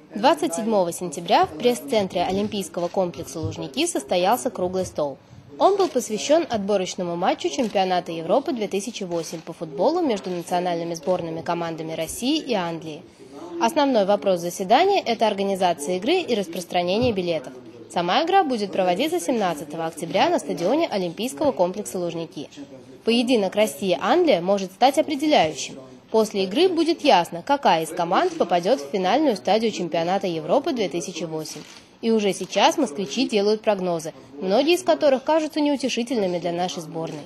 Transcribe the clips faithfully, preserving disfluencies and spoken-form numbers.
двадцать седьмого сентября в пресс-центре Олимпийского комплекса «Лужники» состоялся круглый стол. Он был посвящен отборочному матчу чемпионата Европы две тысячи восемь по футболу между национальными сборными командами России и Англии. Основной вопрос заседания – это организация игры и распространение билетов. Сама игра будет проводиться семнадцатого октября на стадионе Олимпийского комплекса «Лужники». Поединок Россия-Англия может стать определяющим. После игры будет ясно, какая из команд попадет в финальную стадию чемпионата Европы две тысячи восемь. И уже сейчас москвичи делают прогнозы, многие из которых кажутся неутешительными для нашей сборной.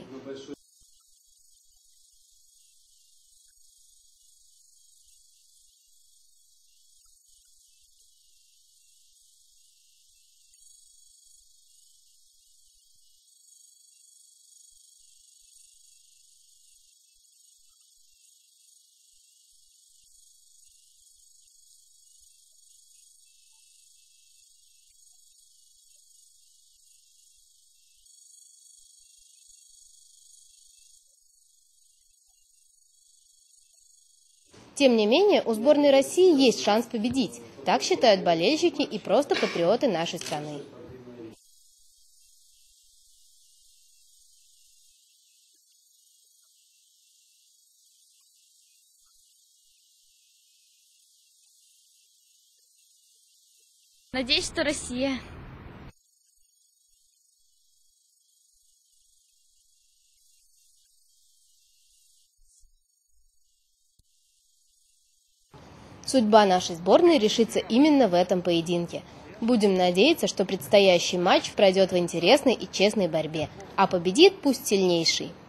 Тем не менее, у сборной России есть шанс победить. Так считают болельщики и просто патриоты нашей страны. Надеюсь, что Россия. Судьба нашей сборной решится именно в этом поединке. Будем надеяться, что предстоящий матч пройдет в интересной и честной борьбе, а победит пусть сильнейший.